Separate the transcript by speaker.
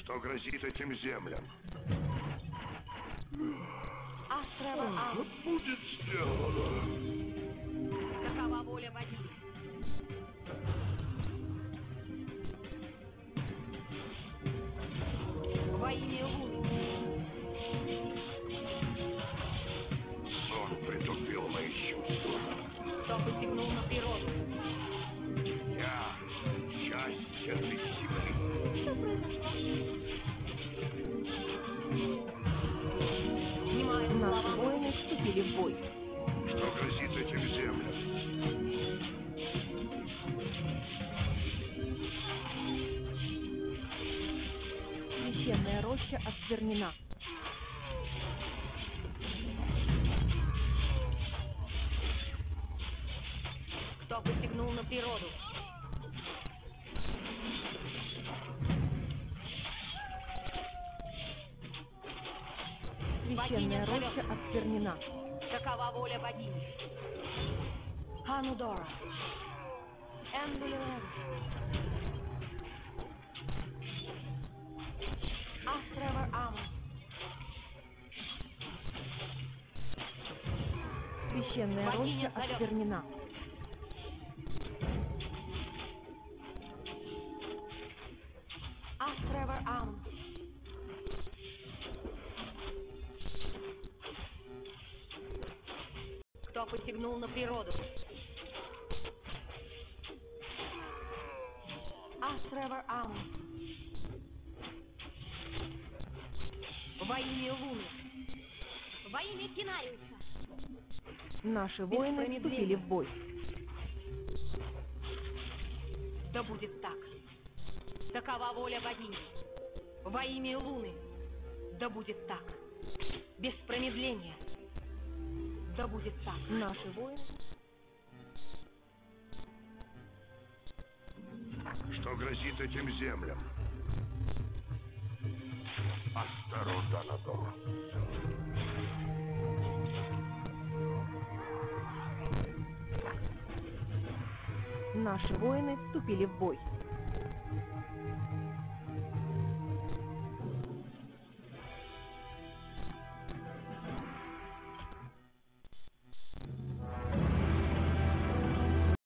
Speaker 1: Что грозит этим землям? Будет сделано.
Speaker 2: Такова воля богини. Во имя Луны.
Speaker 1: Он притупил мои чувства.
Speaker 2: Кто посягнул на природу?
Speaker 1: Я часть этой земли.
Speaker 2: Что произошло? Внимаю
Speaker 3: Наши
Speaker 2: словам.
Speaker 3: воины вступили в бой.
Speaker 1: Что грозит этим землям?
Speaker 3: Священная роща осквернена.
Speaker 2: Кто посягнул на природу?
Speaker 3: Священная роща осквернена.
Speaker 2: Такова воля богини. Ханудора. Эндулевен. Астревер Амон.
Speaker 3: Священная
Speaker 2: Богиня
Speaker 3: роща
Speaker 2: зовет.
Speaker 3: осквернена.
Speaker 2: Астревер Амон. Кто посягнул на природу? Астревер Амон. Во имя Луны. Во имя Кинариуса.
Speaker 3: Наши воины вступили в бой.
Speaker 2: Да будет так. Такова воля богини. Во имя Луны. Да будет так. Без промедления. Да будет так.
Speaker 3: Наши воины.
Speaker 1: Что грозит этим землям? Астароданадор.
Speaker 3: Наши воины вступили в бой.